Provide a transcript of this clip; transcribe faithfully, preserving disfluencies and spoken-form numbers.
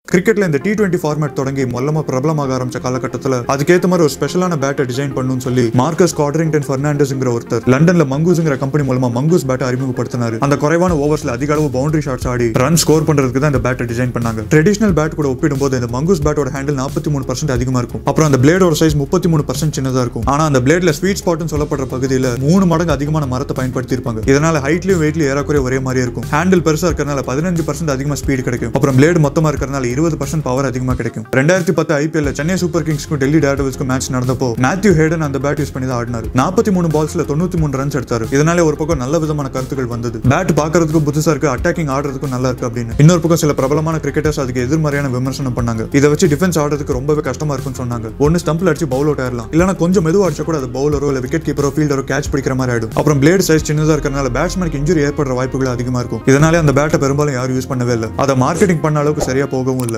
கிரிக்கெட்ல இந்த T twenty format தொடங்கி மொல்லமா பிரபலமாக ஆரம்பிச்ச காலகட்டத்தில் அதுக்கேற்ற மாதிரி ஒரு ஸ்பெஷலான பேட்டை டிசைன் பண்ணணும்னு சொல்லி மார்க்கஸ் காட்ரிங்டன் பெர்னாண்டஸ்ங்கிற ஒருத்தர் லண்டன்ல மங்கூஸ்ங்கிற கம்பெனி மூலமா மங்கூஸ் பேட்டை அறிமுகப்படுத்தினாரு. அந்த குறைவான ஓவர்ஸ்ல அதிக அளவு பவுண்டரி ஷாட்ஸ் ஆடி ரன் ஸ்கோர் பண்றதுக்கு தான் இந்த பேட்டை டிசைன் பண்ணாங்க. ட்ரெடிஷனல் பேட் கூட ஒப்பிடும்போது இந்த மங்கூஸ் பேட்டோட ஹேண்டில் நாற்பத்தி மூணு பர்சன்ட் அதிகமா இருக்கும். அப்புறம் அந்த பிளேடோட சைஸ் முப்பத்தி மூணு பர்சன்ட் சின்னதா இருக்கும். ஆனா அந்த பிளேட்ல ஸ்வீட் ஸ்பாட்னு சொல்லப்படுற பகுதியில மூணு மடங்கு அதிகமான மரத்தை பயன்படுத்தி இருப்பாங்க. இதனால ஹைட்லயும் வெயிட்லயும் ஏறக்குறைய ஒரே மாதிரி இருக்கும். ஹேண்டில் பெருசா இருக்கிறதுனால பதினஞ்சு பர்சன்ட் அதிகமா ஸ்பீட் கிடைக்கும். அப்புறம் பிளேடு மொத்தமா இருக்கிறதுனால இருபது பர்சன்ட் பவர் அதிகமா கிடைக்கும். ரெண்டாயிரத்தி பத்து ஐபிஎல் சென்னை சூப்பர் கிங்ஸ்க்கும் டெல்லி டேர்டெவில்ஸ்க்கும் மேட்ச் நடந்தப்போ மேத்யூ ஹேடன் அந்த பேட் யூஸ் பண்ணி தான் ஆடினாரு. நாற்பத்தி மூணு பால்ஸ்ல தொண்ணூத்தி மூணு ரன்ஸ் எடுத்தாரு. இதனால ஒரு பக்கம் நல்ல விதமான கருத்துக்கள் வந்தது. பேட் பாக்குறதுக்கும் புதுசா இருக்கு, அட்டாக்கிங் ஆடுறதுக்கும் நல்லா இருக்கு அப்படின்னு. இன்னொரு பக்கம் சில பிரபலமான கிரிக்கெட்டர்ஸ் அதுக்கு எதிர்மறையான விமர்சனம் பண்ணாங்க. இதை வச்சு டிஃபென்ஸ் ஆடுறதுக்கு ரொம்பவே கஷ்டமா இருக்குன்னு சொன்னாங்க. ஒன்னு ஸ்டம்ப்ல அடிச்சு பவுல் அவுட் ஆயிடலாம், இல்லனா கொஞ்சம் மெதுவா அடிச்சா கூட அது பவுலரோ இல்ல விக்கெட் கீப்பரோ ஃபீல்டரோ கேட்ச் பிடிக்கிற மாதிரி ஆயிடும். அப்புறம் பிளேட் சைஸ் சின்னதா இருக்கறனால பேட்ஸ்மேனுக்கு இன்ஜுரி ஏற்படுற வாய்ப்புகள் அதிகமா இருக்கும். இதனால அந்த பேட்டை பெரும்பாலும் யாரும் யூஸ் பண்ணவே இல்லை. அதை மார்க்கெட்டிங் பண்ண அளவுக்கு சரியா போகவும் இல்லை.